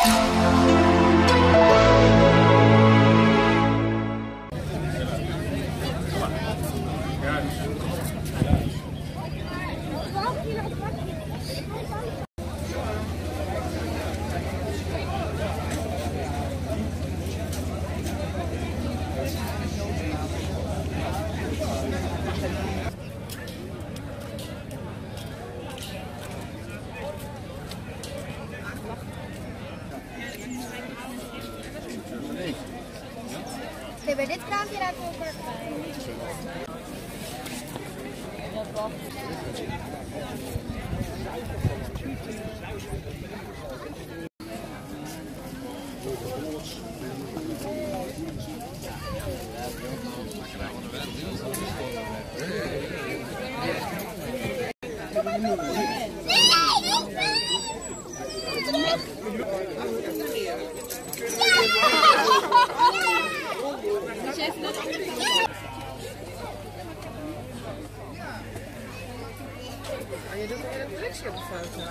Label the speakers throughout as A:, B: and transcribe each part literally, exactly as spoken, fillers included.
A: Nee, bij dit kraampje laten we elkaar bij.
B: Je doet een productie op de foto.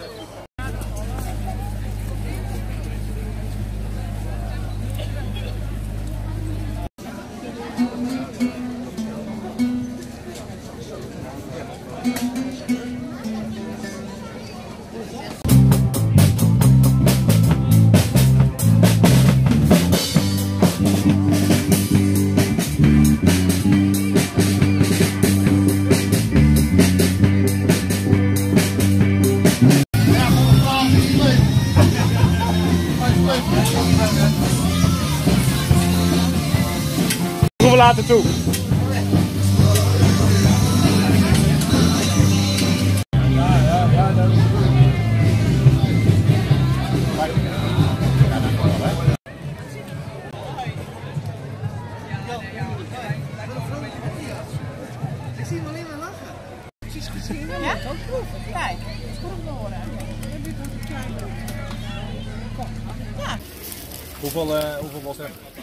C: We laten toe. Ja, ja, ja, dat is goed.
B: Ik zie hem alleen maar lachen. Precies gezien.
D: Ja? Ook proeven. Kijk, het is goed om te horen.
B: Dit wordt een klein.
C: Hoeveel, uh, hoeveel was er?